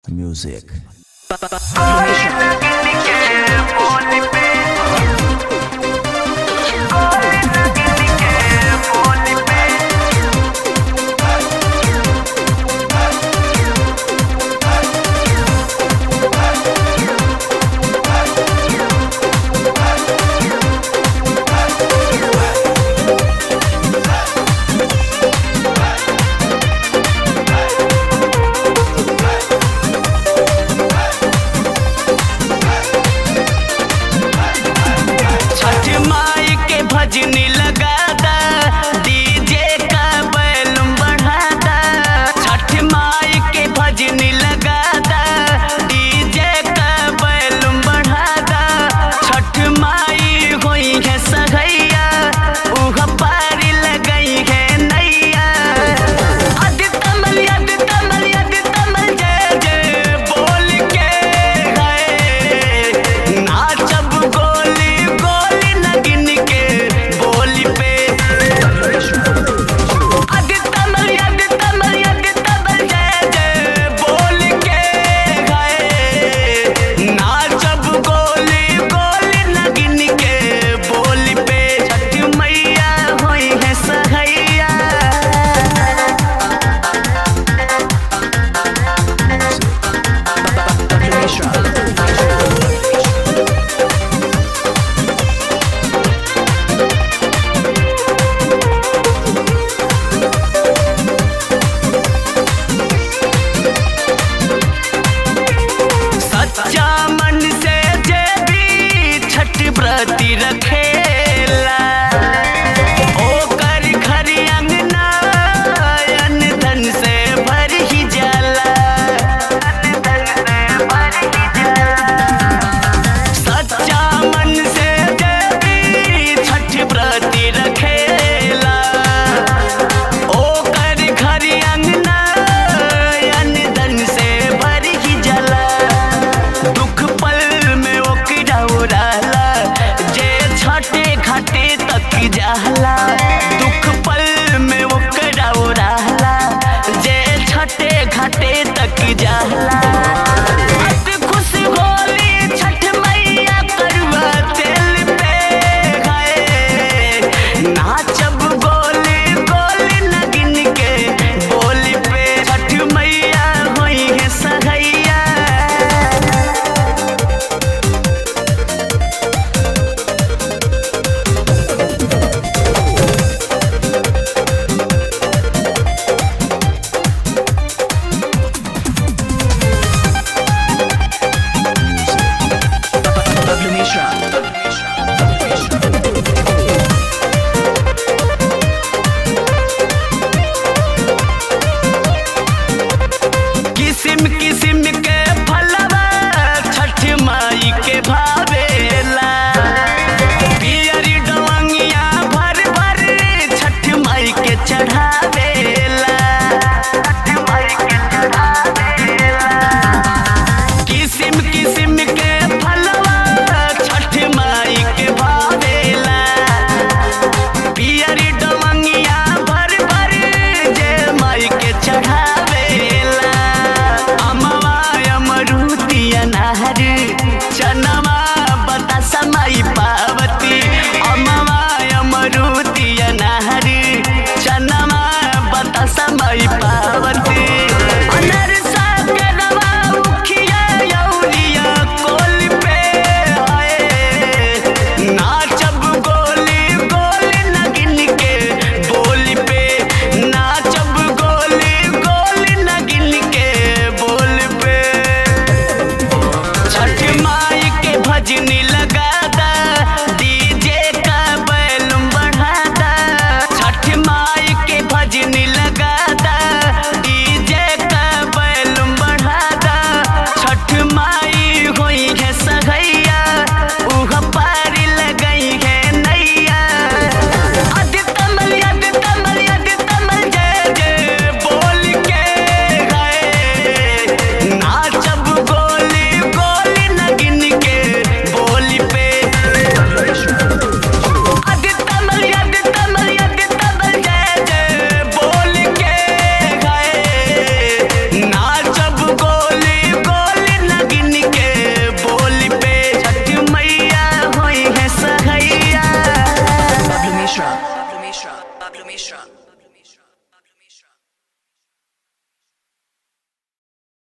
Music. भजनी लगा दा डीजे का बैलूम बढ़ा दा। छठ माई के भजनी लगा दा डीजे का बैलूम बढ़ा दा। छठ माई होई है सहैया उह पारी लगई है नैया। अद तमल जय जय बोल के है नाचब गोली गोली नगिन के बोली पे। अद तमल जय जय बोल के है नाचब गोली गोली नगिन के बोली पे। छठ मैया होई है सहैया। सच्चा मन से जे भी छठ व्रती रखेला ओकर घर अंगना अन्न धन से भर ही जाला। सच्चा मन से जे भी छठ व्रती रखेला ओकर घर अंगना अन्न धन से भर ही जाला। दुख पल में ओकरा उड़ाला जे छठे घाटे तक जाला। दुख पल में ओकरा उड़ाला जे छठे घाटे तक जाला। अत खुश होली छठ मैया करवा तेल पे है नाचब गोली गोली नगिन के बोली पे। छठ मैया होई है सहैया। किसिम किसिम